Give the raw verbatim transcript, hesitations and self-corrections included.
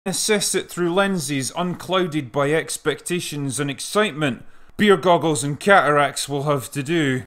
Assess it through lenses unclouded by expectations and excitement. Beer goggles and cataracts will have to do.